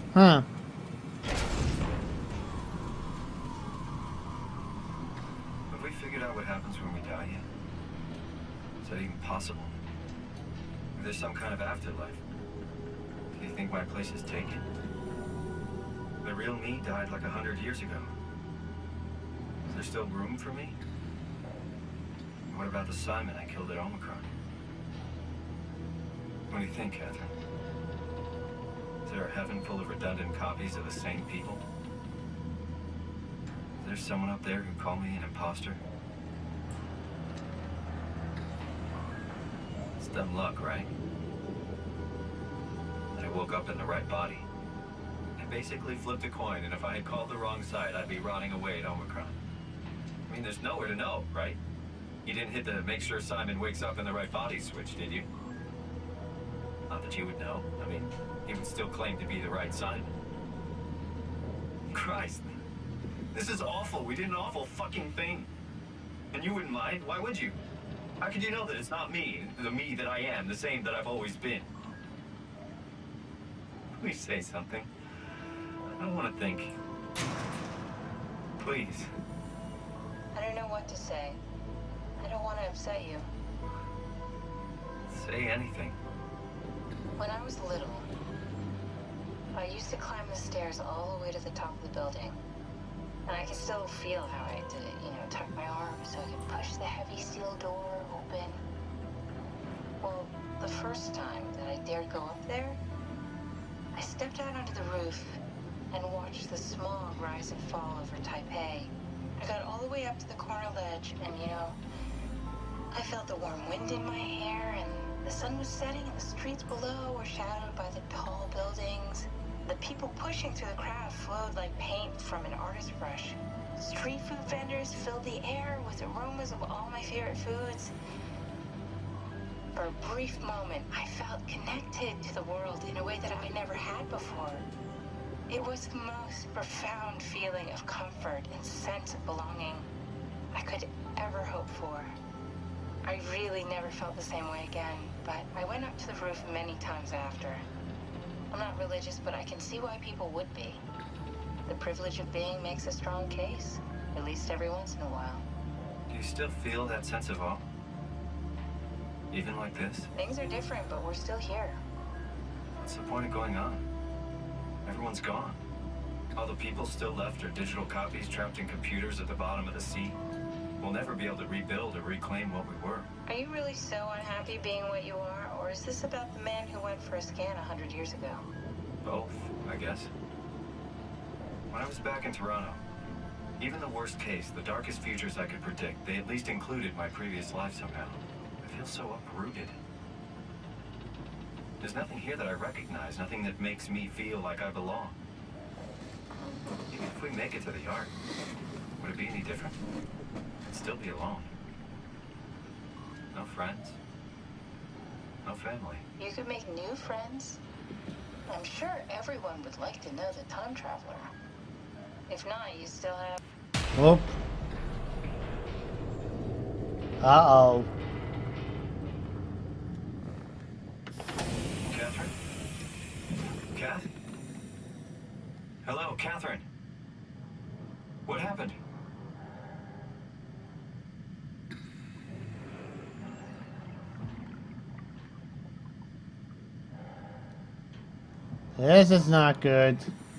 Huh. Have we figured out what happens when we die yet? Is that even possible? If there's some kind of afterlife, do you think my place is taken? The real me died like 100 years ago. Is there still room for me? What about the Simon I killed at Omicron? What do you think, Catherine? Is there a heaven full of redundant copies of the same people? Is there someone up there who called me an imposter? It's dumb luck, right? That I woke up in the right body. I basically flipped a coin, and if I had called the wrong side, I'd be rotting away at Omicron. I mean, there's nowhere to know, right? You didn't hit the make sure Simon wakes up in the right body switch, did you? Not that you would know. I mean, he would still claim to be the right Simon. Christ. This is awful. We did an awful fucking thing. And you wouldn't mind? Why would you? How could you know that it's not me, the me that I am, the same that I've always been? Please say something. I don't want to think. Please. I don't know what to say. I don't want to upset you. Say anything. When I was little, I used to climb the stairs all the way to the top of the building. And I can still feel how I did it, you know, tuck my arm so I could push the heavy steel door open. Well, the first time that I dared go up there, I stepped out onto the roof and watched the smog rise and fall over Taipei. I got all the way up to the corner ledge and, you know, I felt the warm wind in my hair and the sun was setting and the streets below were shadowed by the tall buildings. The people pushing through the crowd flowed like paint from an artist's brush. Street food vendors filled the air with aromas of all my favorite foods. For a brief moment, I felt connected to the world in a way that I never had before. It was the most profound feeling of comfort and sense of belonging I could ever hope for. I really never felt the same way again, but I went up to the roof many times after. I'm not religious, but I can see why people would be. The privilege of being makes a strong case, at least every once in a while. Do you still feel that sense of awe? Even like this? Things are different, but we're still here. What's the point of going on? Everyone's gone. All the people still left are digital copies trapped in computers at the bottom of the sea. We'll never be able to rebuild or reclaim what we were. Are you really so unhappy being what you are, or is this about the man who went for a scan 100 years ago? Both, I guess. When I was back in Toronto, even the worst case, the darkest futures I could predict, they at least included my previous life somehow. I feel so uprooted. There's nothing here that I recognize, nothing that makes me feel like I belong. Even if we make it to the Ark, would it be any different? I'd still be alone. No friends. No family. You could make new friends. I'm sure everyone would like to know the time traveler. If not, you still have... Oh. Uh-oh. Catherine? Kath? Hello, Catherine. What happened? This is not good.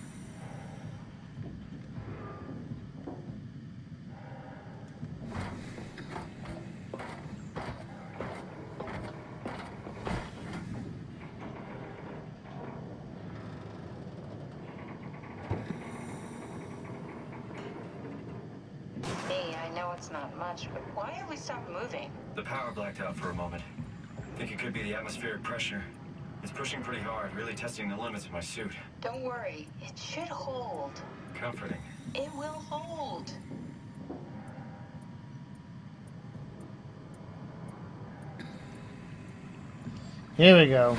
Me, I know it's not much, but why have we stopped moving? The power blacked out for a moment. Think it could be the atmospheric pressure. It's pushing pretty hard, really testing the limits of my suit. Don't worry, it should hold. Comforting. It will hold. Here we go.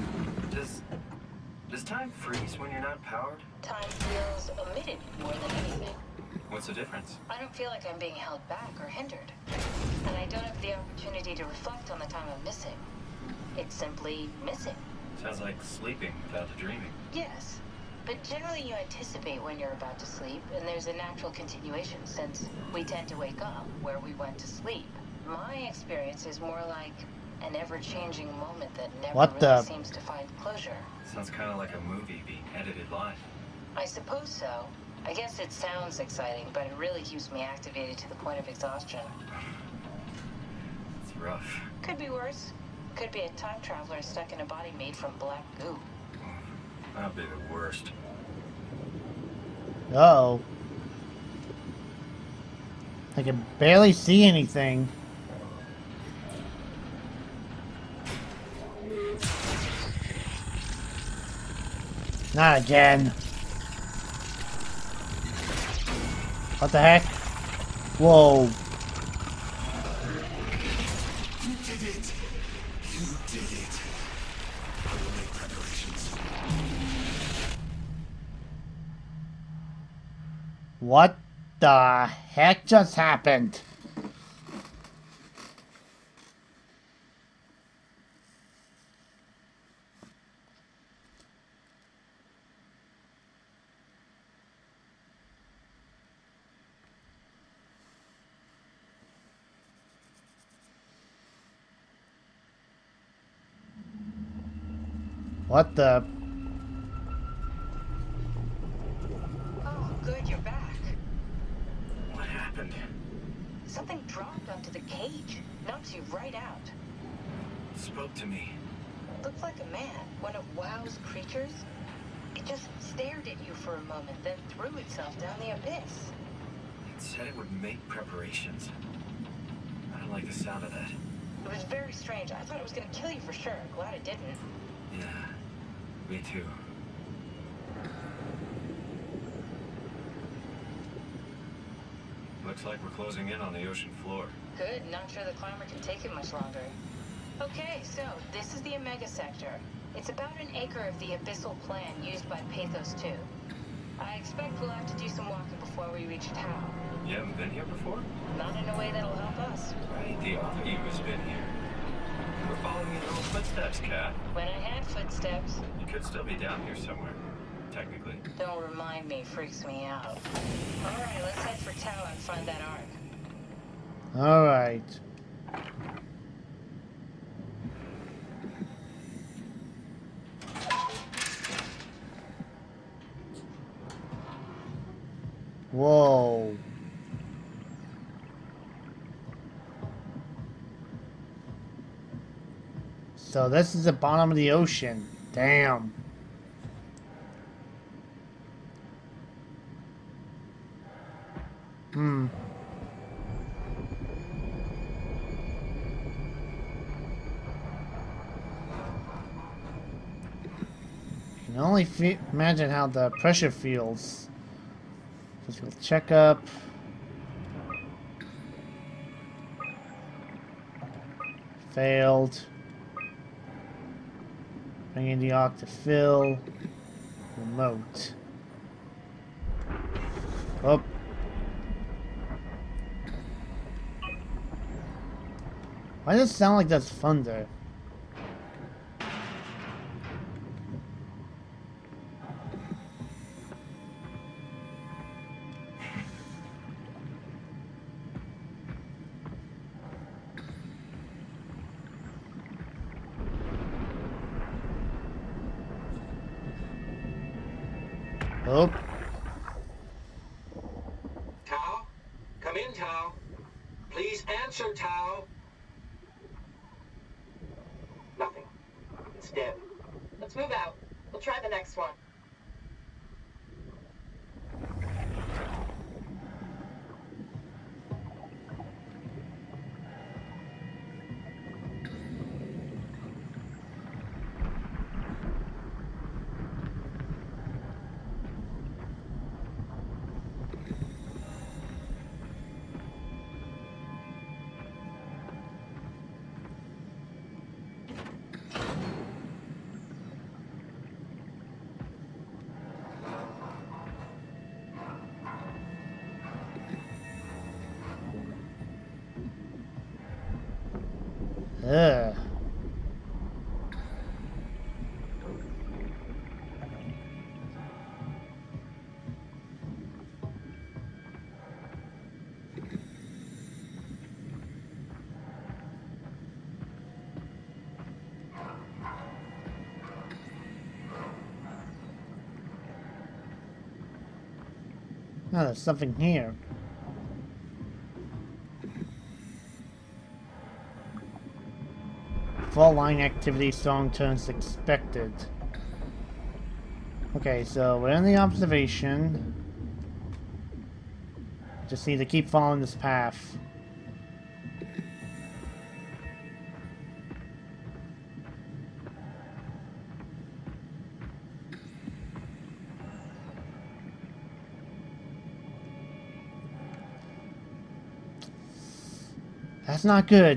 Does time freeze when you're not powered? Time feels omitted more than anything. What's the difference? I don't feel like I'm being held back or hindered. And I don't have the opportunity to reflect on the time I'm missing. It's simply missing. Sounds like sleeping without the dreaming. Yes. But generally you anticipate when you're about to sleep, and there's a natural continuation since we tend to wake up where we went to sleep. My experience is more like an ever-changing moment that never really seems to find closure. Sounds kind of like a movie being edited live. I suppose so. I guess it sounds exciting, but it really keeps me activated to the point of exhaustion. It's rough. Could be worse. Could be a time traveler stuck in a body made from black goo. That'd be the worst. Uh-oh. I can barely see anything. Not again. What the heck? Whoa. You did it. You did it. I will make preparations. What the heck just happened? What the? Oh, good, you're back. What happened? Something dropped onto the cage. Knocks you right out. It spoke to me. Looked like a man, one of WoW's creatures. It just stared at you for a moment, then threw itself down the abyss. It said it would make preparations. I don't like the sound of that. It was very strange. I thought it was going to kill you for sure. Glad it didn't. Yeah, me too. Looks like we're closing in on the ocean floor. Good, not sure the climber can take it much longer. Okay, so this is the Omega Sector. It's about an acre of the abyssal plan used by Pathos 2. I expect we'll have to do some walking before we reach Tau. You haven't been here before? Not in a way that'll help us. Right, the old you has been here. We're following your little footsteps, Kat. When I had footsteps. You could still be down here somewhere, technically. Don't remind me, freaks me out. Alright, let's head for Tau and find that ark. Alright. Whoa. So this is the bottom of the ocean. Damn. Hmm. I can only imagine how the pressure feels. Physical checkup. Failed. Bringing the arc to fill. Remote. Oh. Why does it sound like that's thunder? Oh. Tau? Come in, Tau. Please answer, Tau. Nothing. It's dead. Let's move out. We'll try the next one. Ugh. Oh, there's something here. Fall line activity, strong turns expected. Okay, so we're in the observation. Just need to keep following this path. That's not good.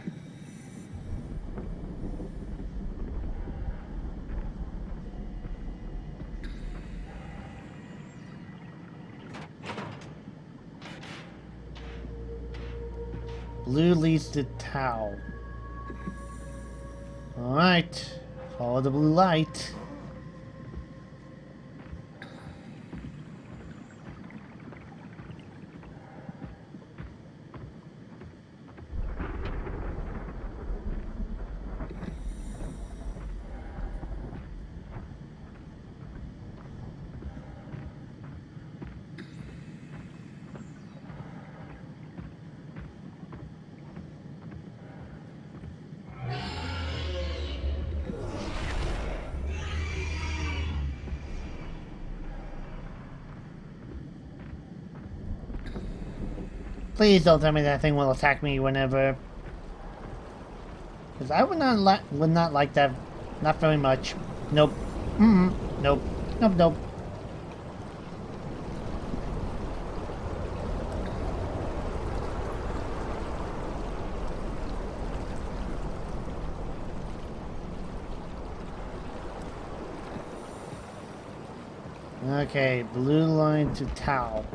Blue leads to Tau. Alright. Follow the blue light. Please don't tell me that thing will attack me whenever. Because I would not like that. Not very much. Nope. Nope. Nope. Nope. Okay, blue line to Tau.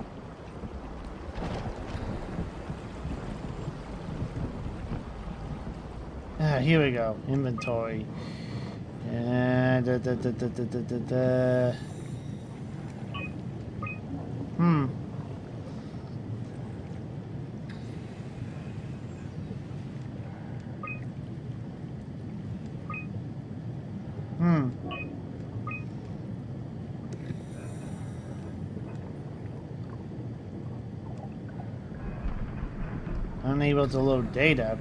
Ah, here we go. Inventory. And Hmm. Unable to load data.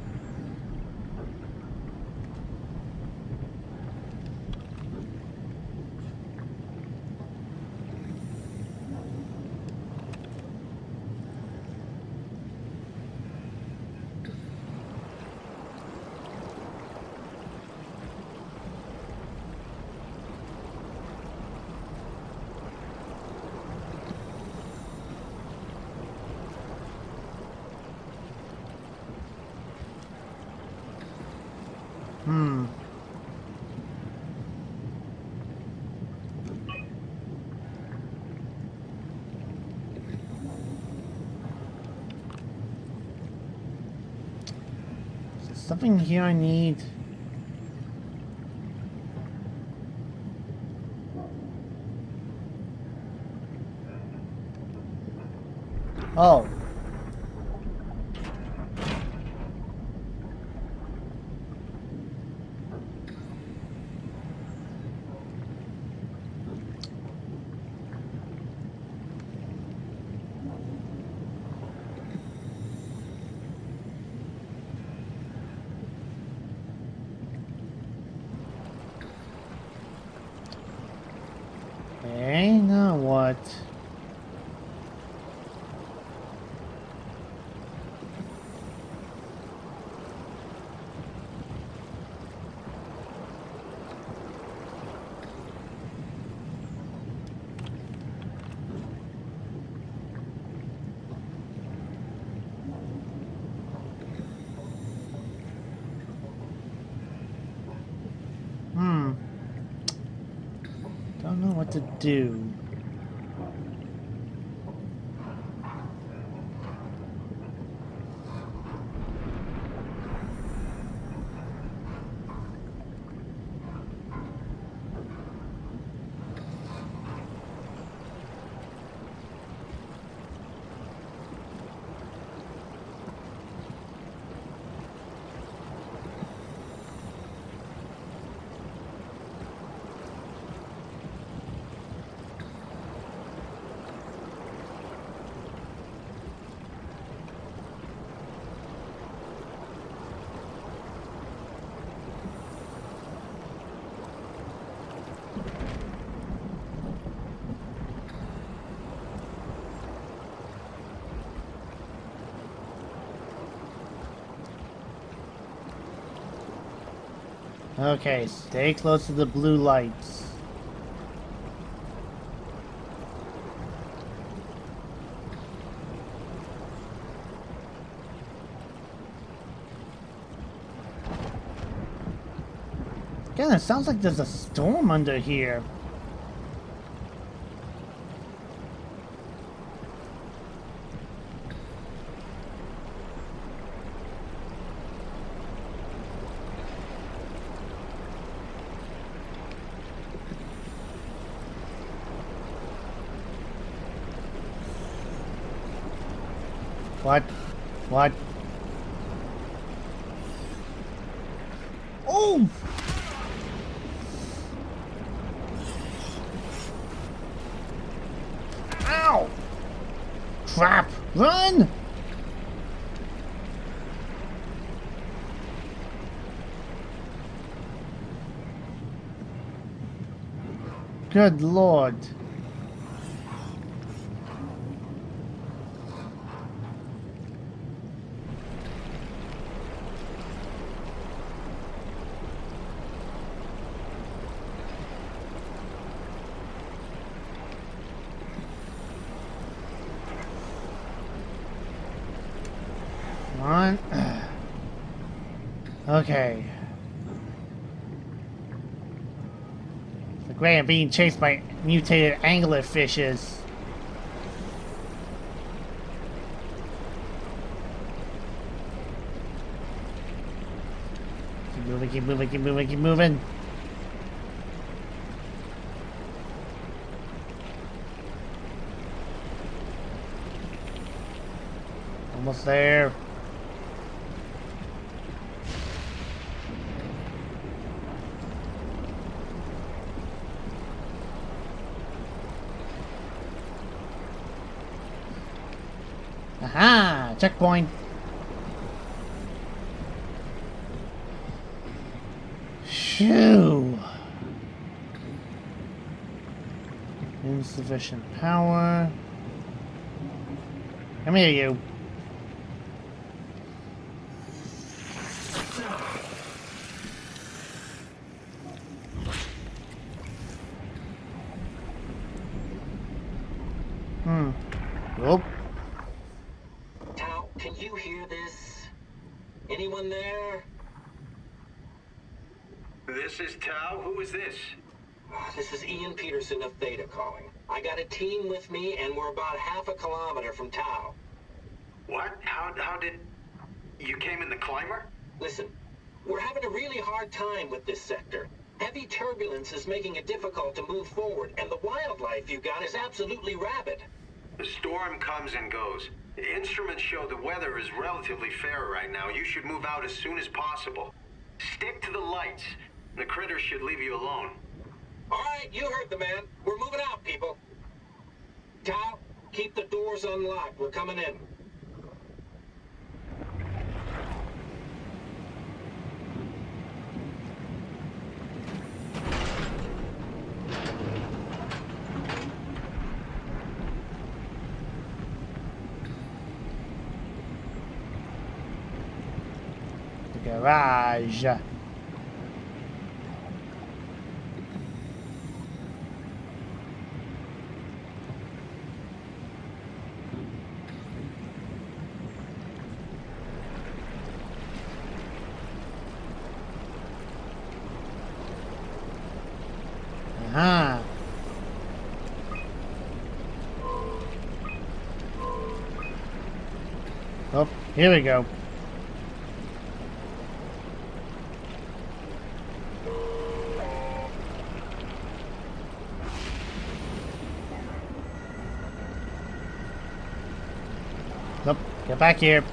Something here I need. Oh. Okay, now what? Don't know what to do. Okay, stay close to the blue lights. Again, it sounds like there's a storm under here. What? What? Oh! Ow! Crap! Run! Good Lord. Come on. Okay. The Gray are being chased by mutated anglerfishes. Keep moving, keep moving, keep moving, keep moving. Almost there. Aha! Checkpoint. Shoo! Insufficient power. Come here, you. Oh. Tao, can you hear this? Anyone there? This is Tao. Who is this? This is Ian Peterson of Theta calling. I got a team with me, and we're about half a kilometer from Tao. What? How did... You came in the climber? Listen, we're having a really hard time with this sector. Heavy turbulence is making it difficult to move forward, and the wildlife you got is absolutely rabid. The storm comes and goes. The instruments show the weather is relatively fair right now. You should move out as soon as possible. Stick to the lights. The critters should leave you alone. All right, you heard the man. We're moving out, people. Tao, keep the doors unlocked. We're coming in. Garage. Aha. Oh, here we go. Nope, get back here.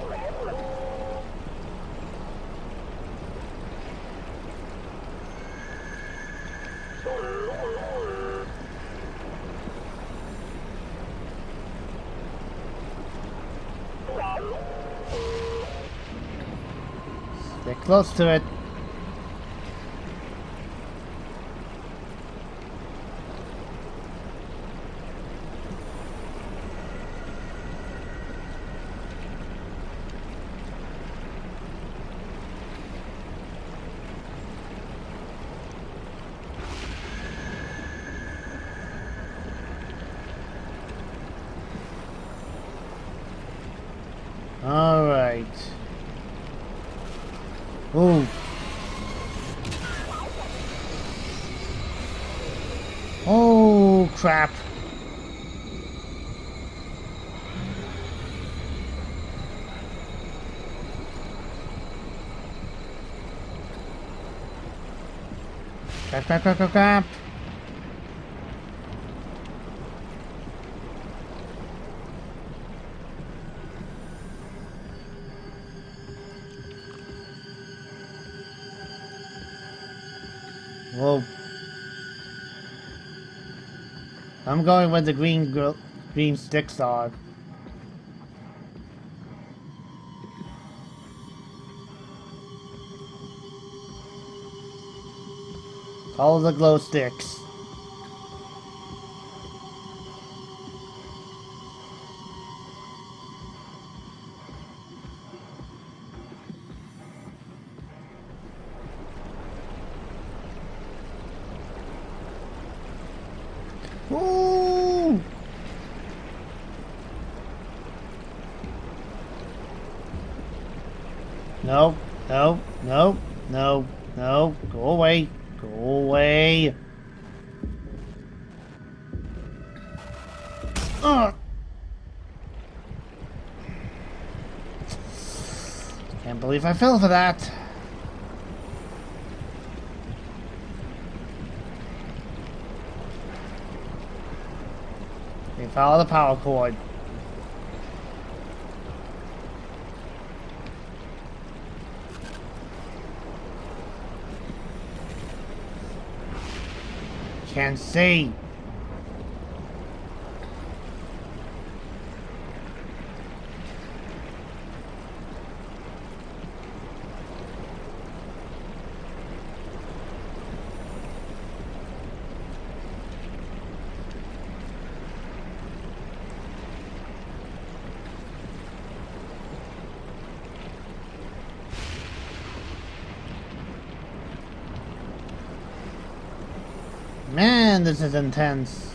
Get close to it. Alright. Ooh. Oh, crap. Crap, crap, crap, crap, crap. Whoa. I'm going where the green sticks are. Follow the glow sticks. Ooh! No, no, no, no, no. Go away. Go away. Ugh. Can't believe I fell for that. Okay, follow the power cord. Can't see. Man, this is intense.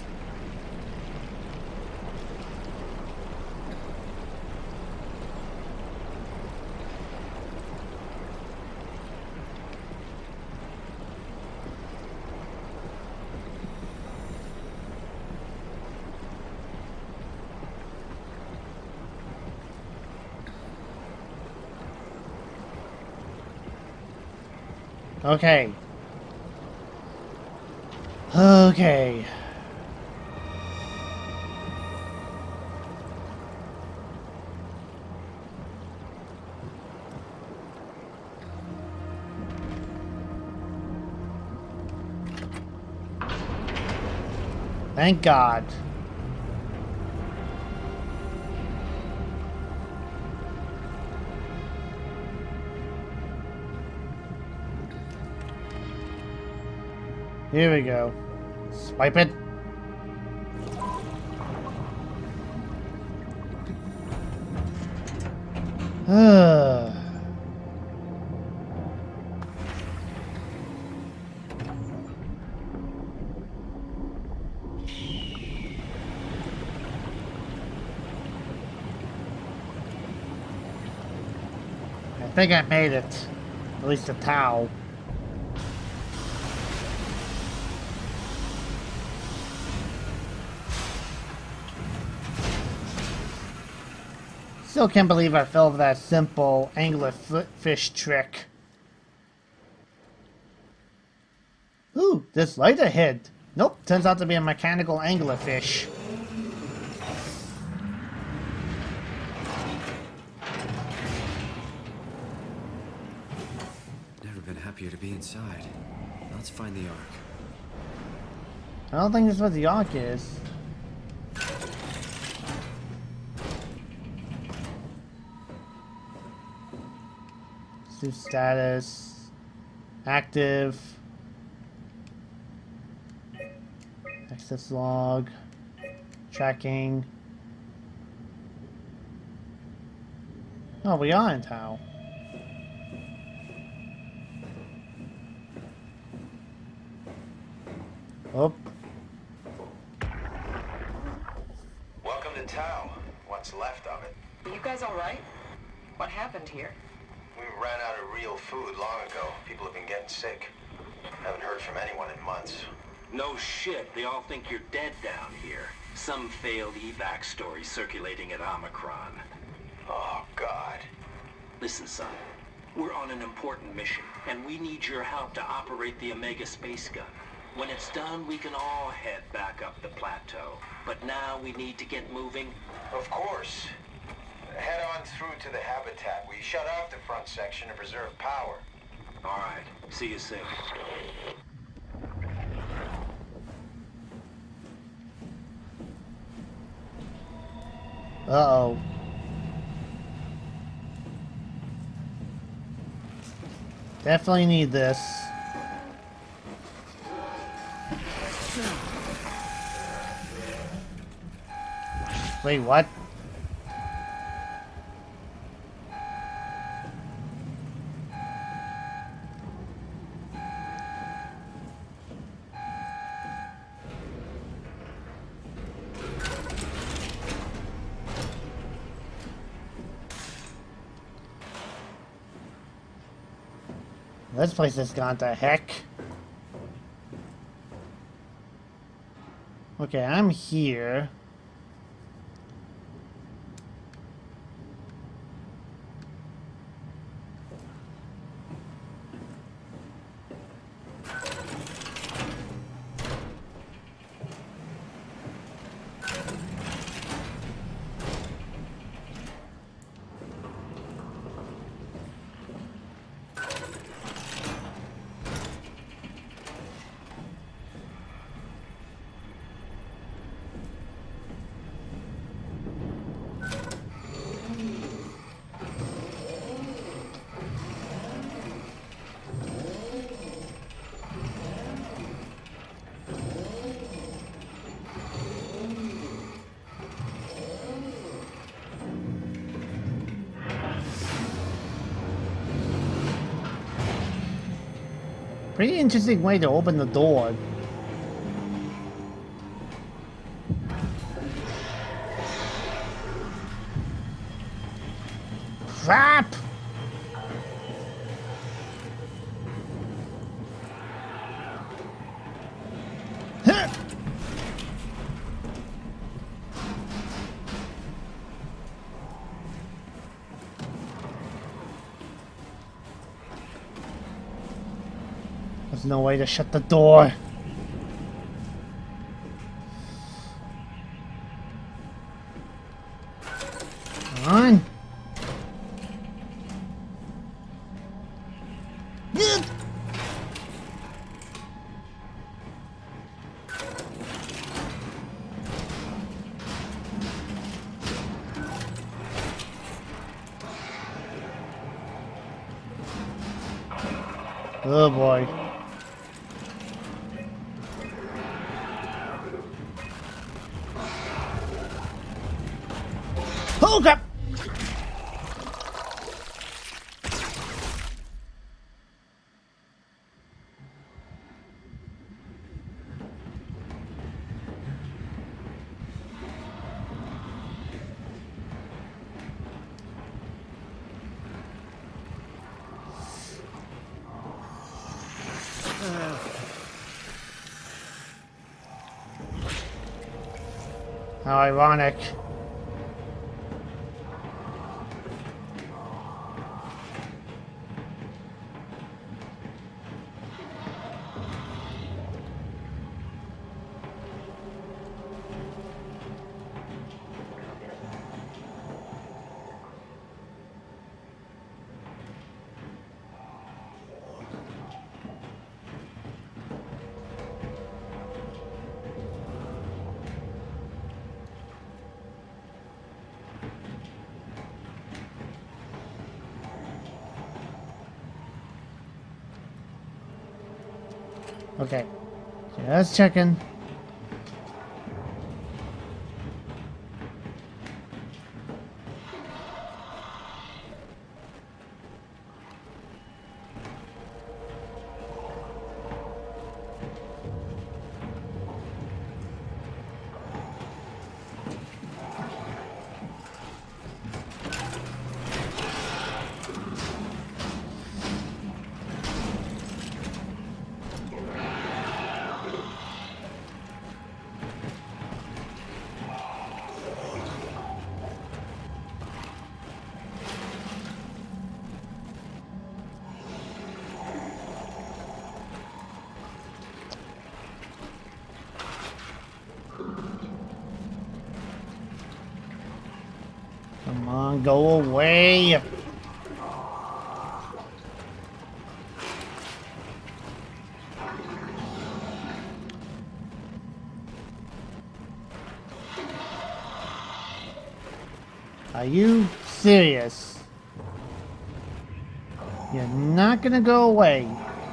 Okay. Okay. Thank God. Here we go. Swipe it. I think I made it. At least a towel. Still can't believe I fell for that simple anglerfish trick. Ooh, this light ahead. Nope, turns out to be a mechanical anglerfish. Never been happier to be inside. Let's find the Ark. I don't think that's what the Ark is. Suit status. Active. Access log. Tracking. Oh, we are in Tau. Oh. Welcome to Tau. What's left of it. You guys all right? What happened here? We ran out of real food long ago. People have been getting sick. Haven't heard from anyone in months. No shit, they all think you're dead down here. Some failed evac story circulating at Omicron. Oh, God. Listen, son. We're on an important mission, and we need your help to operate the Omega space gun. When it's done, we can all head back up the plateau. But now we need to get moving. Of course. Head on through to the habitat. We shut off the front section to preserve power. All right. See you soon. Uh-oh. Definitely need this. Wait, what? This place has gone to heck. Okay, I'm here. Pretty interesting way to open the door. Crap! Huh. There's no way to shut the door. Come on. Oh boy. Oh crap! How ironic. Okay, just checking. on, go away. Are you serious? You're not gonna go away.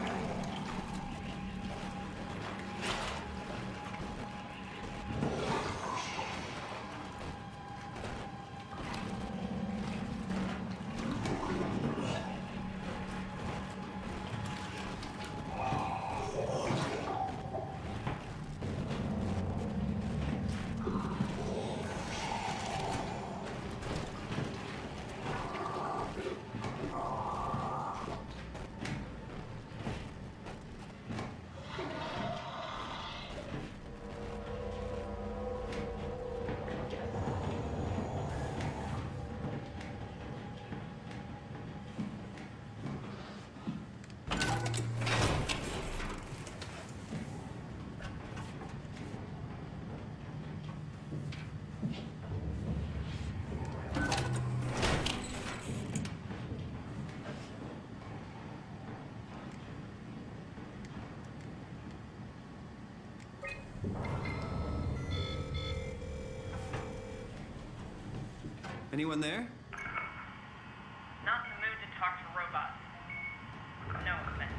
Anyone there? Not in the mood to talk to robots. No offense.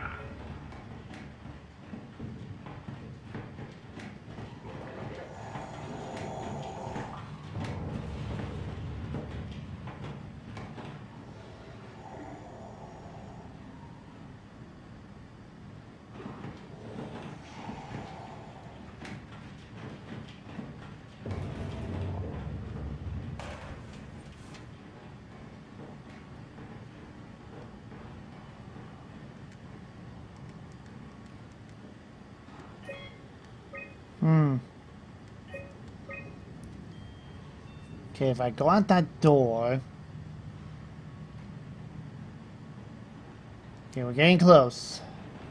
Okay, if I go out that door... Okay, we're getting close.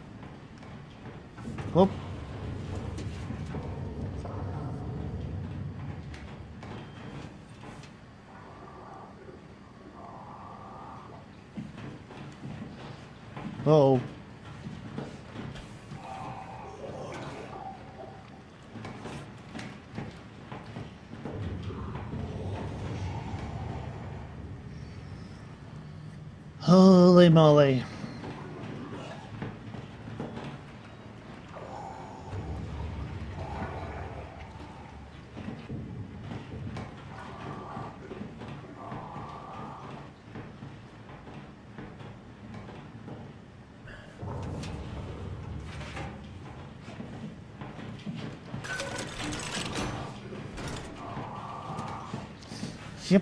Whoop. Uh-oh. Holy moly. Yep.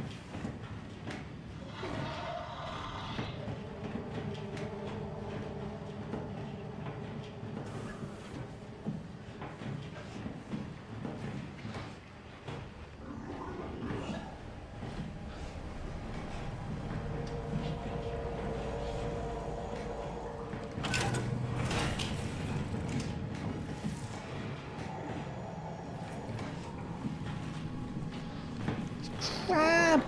Crap!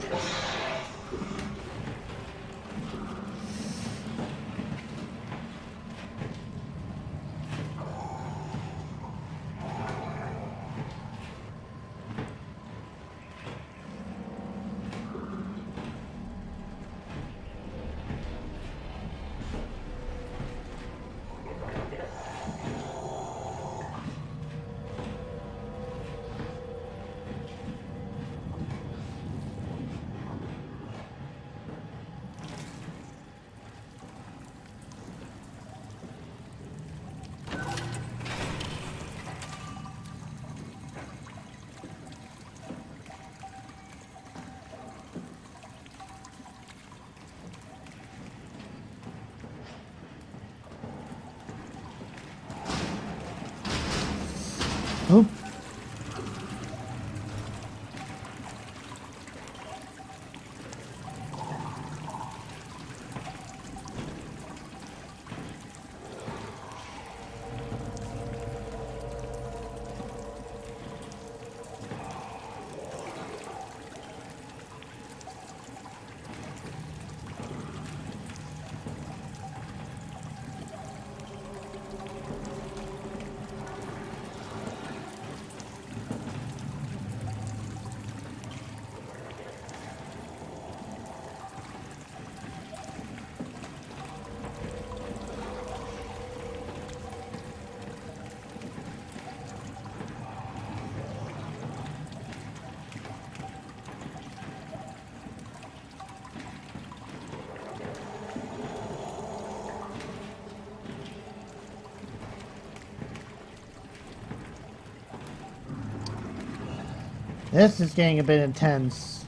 This is getting a bit intense.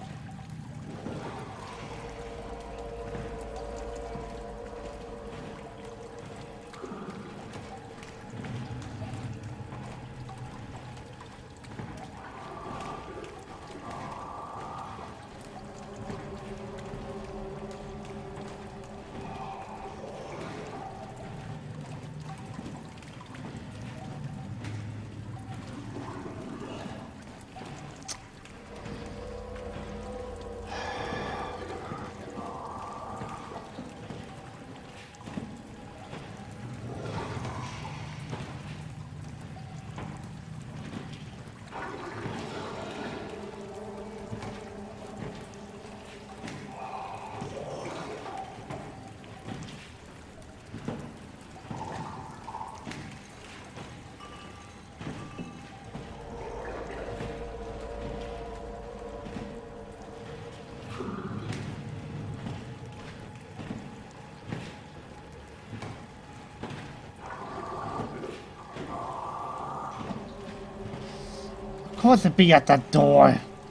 Of course it'd be at that door.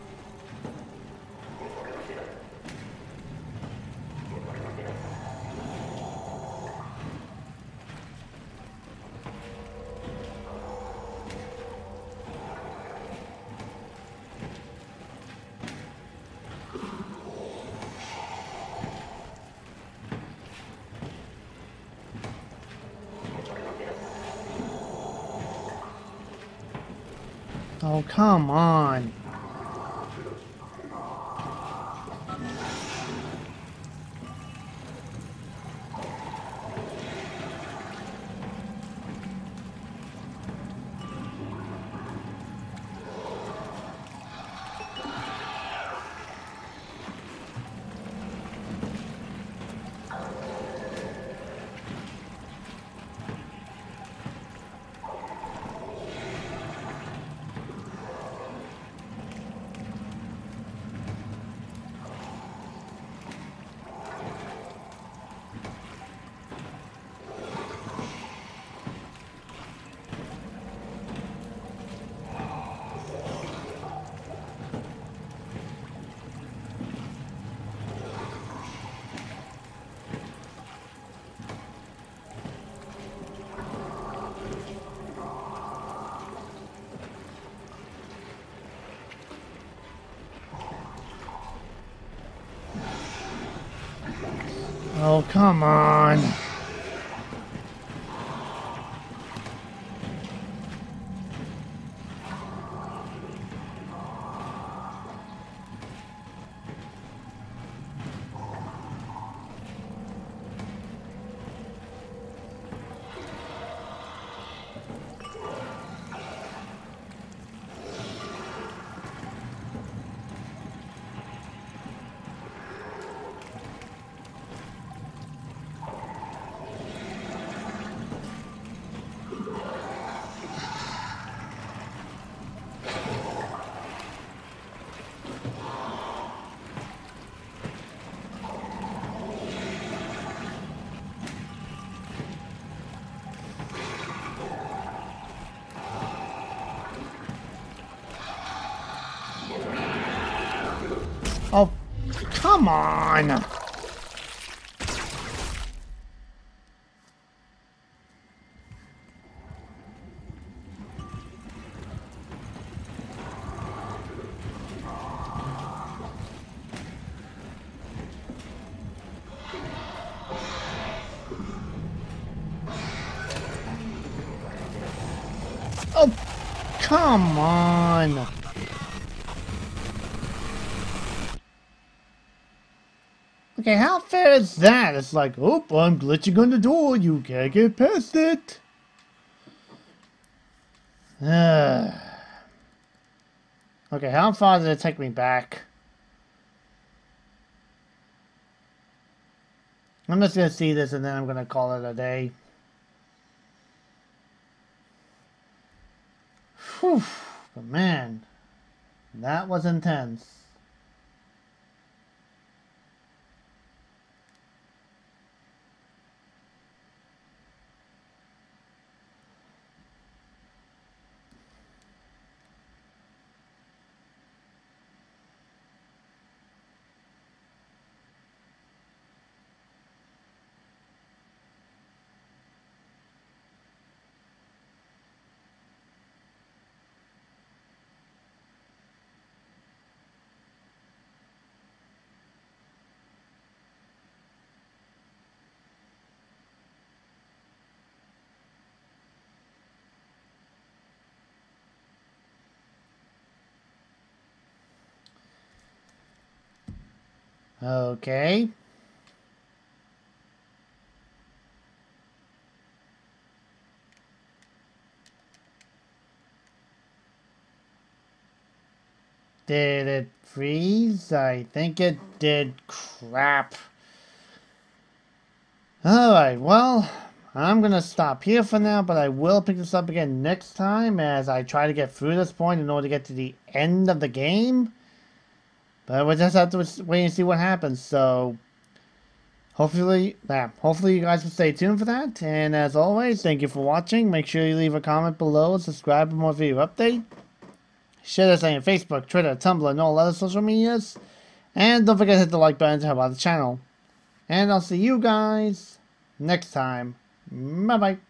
Oh, come on. Oh, come on. Oh, come on. Oh, come on. Okay, how fair is that? It's like, oh, I'm glitching on the door. You can't get past it. Okay, how far did it take me back? I'm just gonna see this and then I'm gonna call it a day. Whew, but man, that was intense. Okay. Did it freeze? I think it did. Crap. Alright, well, I'm gonna stop here for now, but I will pick this up again next time as I try to get through this point in order to get to the end of the game. But we'll just have to wait and see what happens, so hopefully you guys will stay tuned for that. And as always, thank you for watching. Make sure you leave a comment below, subscribe for more video update. Share this on Facebook, Twitter, Tumblr, and all other social medias. And don't forget to hit the like button to help out the channel. And I'll see you guys next time. Bye bye.